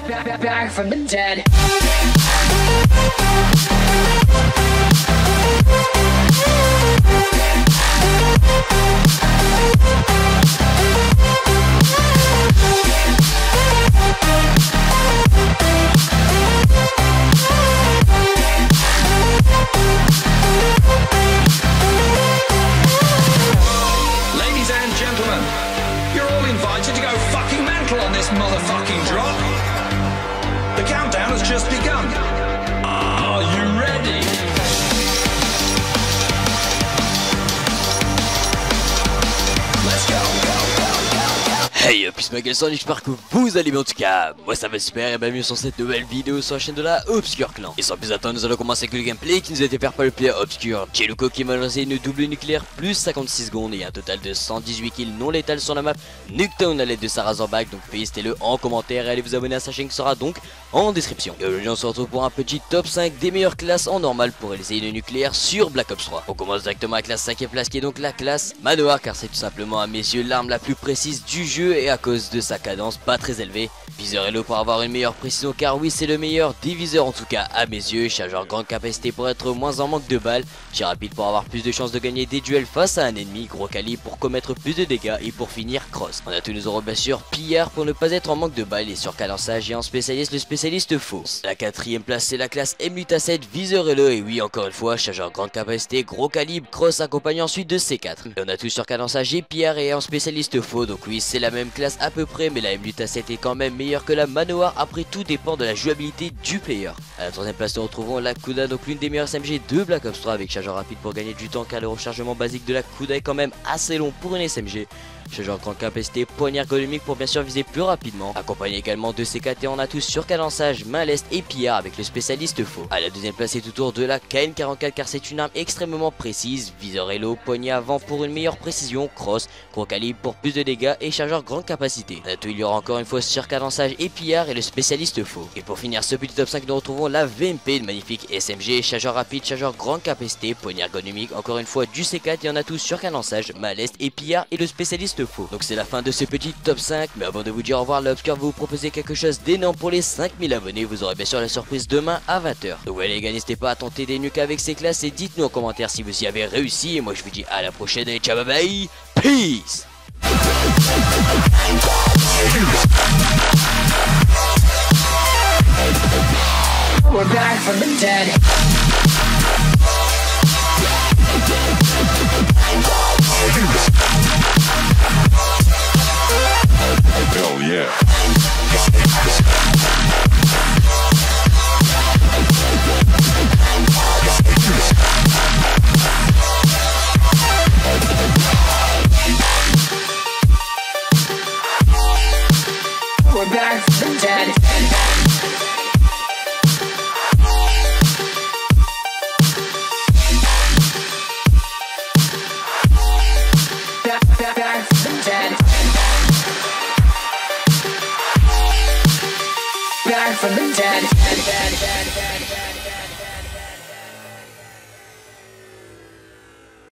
Back from the dead. Ladies and gentlemen, you're all invited to go fucking mental on this motherfucking drop. The countdown has just begun. Are you ready? Let's go. Hey, peace ma gueule, j'espère que vous allez bien en tout cas. Moi ça va super et bienvenue sur cette nouvelle vidéo sur la chaîne de la Obscure Clan. Et sans plus attendre, nous allons commencer avec le gameplay qui nous a été fait par le player Obscure Jeluko qui m'a lancé une double nucléaire plus 56 secondes et un total de 118 kills non létales sur la map Nuketown à l'aide de sa Razorback. Donc félicitez-le en commentaire et allez vous abonner à sa chaîne qui sera donc en description. Et aujourd'hui on se retrouve pour un petit top 5 des meilleures classes en normal pour réaliser une nucléaire sur Black Ops 3. On commence directement avec la 5ème place qui est donc la classe Manoir, car c'est tout simplement à mes yeux l'arme la plus précise du jeu et à cause de sa cadence pas très élevée. Viseur Hello pour avoir une meilleure précision, car oui c'est le meilleur des viseurs en tout cas à mes yeux. Chargeur grande capacité pour être moins en manque de balles. Tir rapide pour avoir plus de chances de gagner des duels face à un ennemi. Gros calibre pour commettre plus de dégâts et pour finir cross. On a tous nos euros bien sûr pillard pour ne pas être en manque de balles et sur cadençage, et en spécialiste le spécialiste faux. La 4ème place c'est la classe MLUTA7 Viseur Hello, et oui encore une fois chargeur grande capacité, gros calibre, cross accompagné ensuite de C4. Et on a tous sur cadençage et pillard et en spécialiste faux, donc oui c'est la même classe à peu près, mais la MLUTA7 est quand même meilleure que la Manoir. Après tout dépend de la jouabilité du player. À la 3ème place nous retrouvons la Kuda, donc l'une des meilleures SMG de Black Ops 3 avec chargeur rapide pour gagner du temps, car le rechargement basique de la Kuda est quand même assez long pour une SMG. Chargeur grande capacité, poignard ergonomique pour bien sûr viser plus rapidement, accompagné également de C4, et on a tous sur cadençage, main leste et pillard avec le spécialiste faux. À la 2ème place c'est tout tour de la KN44, car c'est une arme extrêmement précise. Viseur Hello, poignée avant pour une meilleure précision, cross, gros calibre pour plus de dégâts et chargeur grande capacité. À tout il y aura encore une fois sur cadençage et pillard et le spécialiste faux. Et pour finir ce petit top 5 nous retrouvons la VMP, une magnifique SMG, chargeur rapide, chargeur grande capacité, poignard ergonomique, encore une fois du C4, et on a tous sur cadençage, main leste et pillard et le spécialiste faux. Donc c'est la fin de ce petit top 5, mais avant de vous dire au revoir, l'Obscure va vous proposer quelque chose d'énorme pour les 5000 abonnés. Vous aurez bien sûr la surprise demain à 20 h. Donc ouais les gars, n'hésitez pas à tenter des nukes avec ces classes et dites-nous en commentaire si vous y avez réussi. Et moi je vous dis à la prochaine et ciao bye bye, peace. We're back from the dead. Hell yeah. We're back from the dead. Back from the dead. Back from the dead.